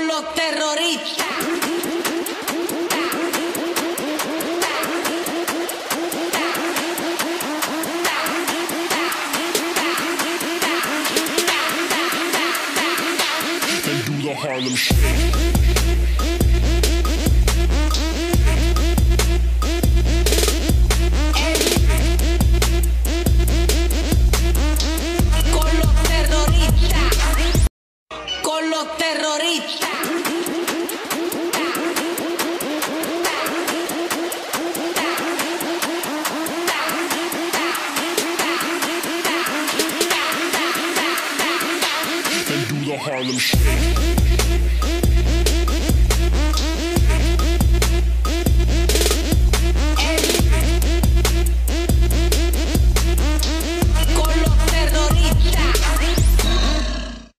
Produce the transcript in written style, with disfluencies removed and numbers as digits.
los terroristas. And do the Harlem Shake. Los terroristas. And do the Harlem Shake.